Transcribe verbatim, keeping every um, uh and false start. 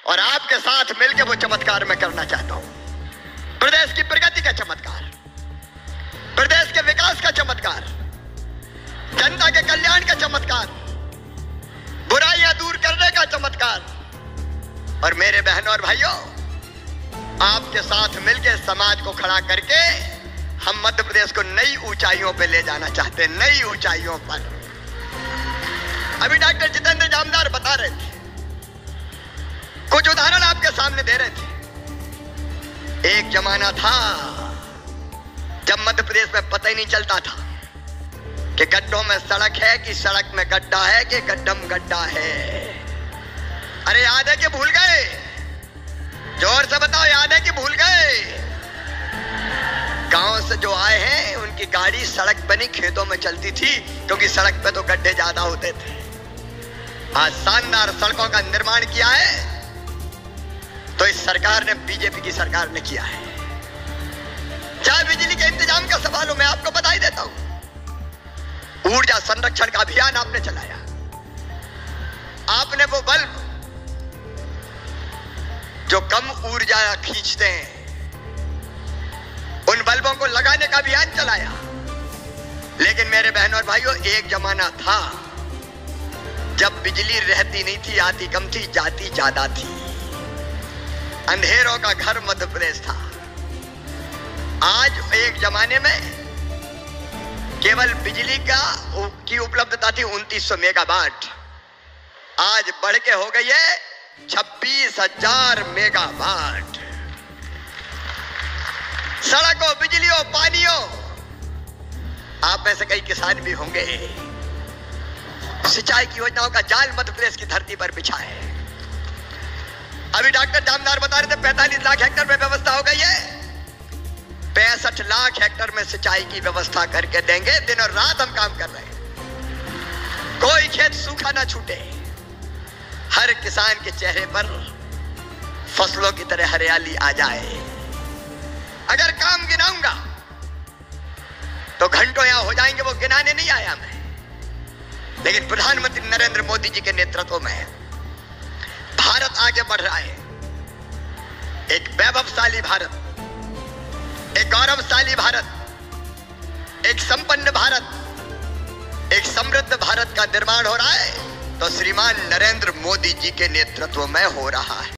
और आपके साथ मिलकर वो चमत्कार मैं करना चाहता हूं। प्रदेश की प्रगति का चमत्कार, प्रदेश के विकास का चमत्कार, जनता के कल्याण का चमत्कार, बुराइयां दूर करने का चमत्कार। और मेरे बहनों और भाइयों, आपके साथ मिलकर समाज को खड़ा करके हम मध्य प्रदेश को नई ऊंचाइयों पे ले जाना चाहते हैं, नई ऊंचाइयों पर। अभी डॉक्टर जितेंद्र जामदार बता रहे थे, कुछ उदाहरण आपके सामने दे रहे थे। एक जमाना था जब मध्य प्रदेश में पता ही नहीं चलता था कि गड्ढों में सड़क है कि सड़क में गड्ढा है कि गड्ढम गड्ढा है। अरे याद है कि भूल गए? जोर से बताओ, याद है कि भूल गए? गांव से जो आए हैं उनकी गाड़ी सड़क बनी खेतों में चलती थी, क्योंकि सड़क पे तो गड्ढे ज्यादा होते थे। आज शानदार सड़कों का निर्माण किया है तो इस सरकार ने, बीजेपी की सरकार ने किया है। चाहे बिजली के इंतजाम का सवाल हो, मैं आपको बता ही देता हूं। ऊर्जा संरक्षण का अभियान आपने चलाया, आपने वो बल्ब जो कम ऊर्जा खींचते हैं उन बल्बों को लगाने का अभियान चलाया। लेकिन मेरे बहनों और भाइयों, एक जमाना था जब बिजली रहती नहीं थी, आती कम थी, जाती ज्यादा थी। अंधेरों का घर मध्य प्रदेश था। आज एक जमाने में केवल बिजली का की उपलब्धता थी उनतीस सौ मेगावाट, आज बढ़ के हो गई है छब्बीस हजार मेगावाट। सड़कों, बिजलियों, पानियों, आप में से कई किसान भी होंगे, सिंचाई की योजनाओं का जाल मध्य प्रदेश की धरती पर बिछा है। अभी डॉक्टर जामदार बता रहे थे पैंतालीस लाख हेक्टेयर में व्यवस्था हो गई है। पैंसठ लाख हेक्टेयर में सिंचाई की व्यवस्था करके देंगे। दिन और रात हम काम कर रहे हैं, कोई खेत सूखा ना छूटे। हर किसान के चेहरे पर फसलों की तरह हरियाली आ जाए। अगर काम गिनाऊंगा तो घंटों यहां हो जाएंगे, वो गिनाने नहीं आया मैं। लेकिन प्रधानमंत्री नरेंद्र मोदी जी के नेतृत्व में भारत आगे बढ़ रहा है। एक वैभवशाली भारत, एक गौरवशाली भारत, एक संपन्न भारत, एक समृद्ध भारत का निर्माण हो रहा है तो श्रीमान नरेंद्र मोदी जी के नेतृत्व में हो रहा है।